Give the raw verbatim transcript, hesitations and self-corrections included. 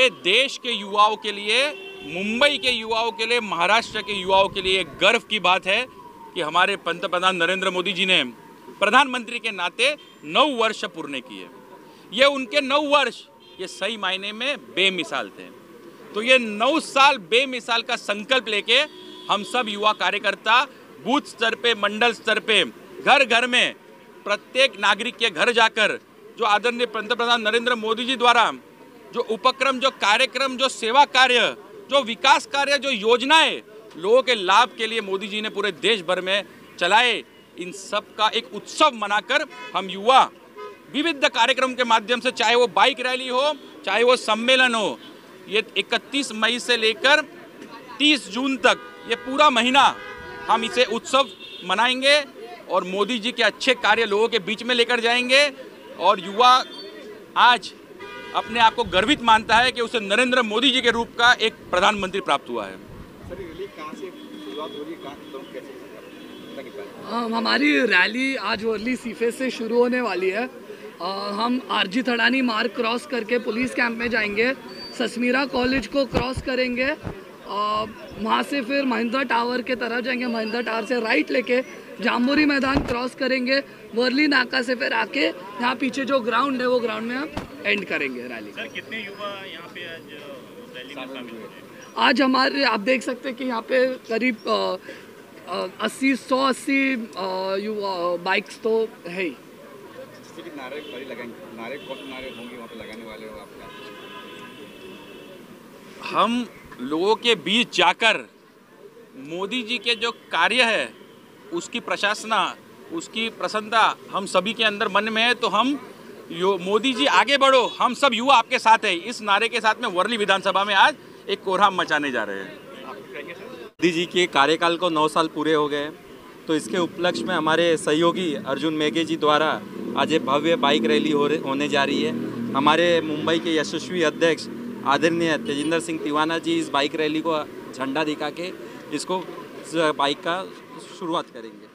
पूरे देश के युवाओं के लिए, मुंबई के युवाओं के लिए, महाराष्ट्र के युवाओं के लिए गर्व की बात है कि हमारे पंतप्रधान नरेंद्र मोदी जी ने प्रधानमंत्री के नाते नौ वर्ष पूर्ण किए। ये उनके नौ वर्ष ये सही मायने में बेमिसाल थे। तो ये नौ साल बेमिसाल का संकल्प लेके हम सब युवा कार्यकर्ता बूथ स्तर पे, मंडल स्तर पे, घर घर में, प्रत्येक नागरिक के घर जाकर जो आदरणीय पंतप्रधान नरेंद्र मोदी जी द्वारा जो उपक्रम, जो कार्यक्रम, जो सेवा कार्य, जो विकास कार्य, जो योजनाएं लोगों के लाभ के लिए मोदी जी ने पूरे देश भर में चलाए, इन सब का एक उत्सव मनाकर हम युवा विविध कार्यक्रम के माध्यम से, चाहे वो बाइक रैली हो, चाहे वो सम्मेलन हो, ये इकतीस मई से लेकर तीस जून तक ये पूरा महीना हम इसे उत्सव मनाएंगे और मोदी जी के अच्छे कार्य लोगों के बीच में लेकर जाएंगे। और युवा आज अपने आप को गर्वित मानता है कि उसे नरेंद्र मोदी जी के रूप का एक प्रधानमंत्री प्राप्त हुआ है। सर, रैली कहाँ से शुरुआत हो रही है, कहाँ खत्म, कैसे? हम हमारी रैली आज वर्ली सीफे से शुरू होने वाली है। आ, हम आरजी थड़ानी मार्ग क्रॉस करके पुलिस कैंप में जाएंगे, सस्मीरा कॉलेज को क्रॉस करेंगे, वहाँ से फिर महिंद्रा टावर के तरफ जाएंगे, महिंद्रा टावर से राइट लेके जाम्बोरी मैदान क्रॉस करेंगे, वर्ली नाका से फिर आके यहाँ पीछे जो ग्राउंड है वो ग्राउंड में हम एंड करेंगे रैली। सर, कितने युवा यहाँ पे आज रैली में शामिल हुए? आज हमारे आप देख सकते हैं कि यहाँ पे करीब अस्सी सौ अस्सी युवा बाइक्स तो है ही। जैसे कि नारे बड़ी लगाएंगे, नारे कौन से नारे होंगे वहाँ पे लगाने वाले हो आपका? हम लोगों के बीच जाकर मोदी जी के जो कार्य है उसकी प्रशंसा, उसकी प्रसन्नता हम सभी के अंदर मन में है। तो हम यो मोदी जी आगे बढ़ो, हम सब युवा आपके साथ है, इस नारे के साथ में वर्ली विधानसभा में आज एक कोहराम मचाने जा रहे हैं। मोदी जी के कार्यकाल को नौ साल पूरे हो गए, तो इसके उपलक्ष्य में हमारे सहयोगी अर्जुन मेघे जी द्वारा आज एक भव्य बाइक रैली हो होने जा रही है। हमारे मुंबई के यशस्वी अध्यक्ष आदरणीय तेजिंदर सिंह तिवाना जी इस बाइक रैली को झंडा दिखा के इसको बाइक का शुरुआत करेंगे।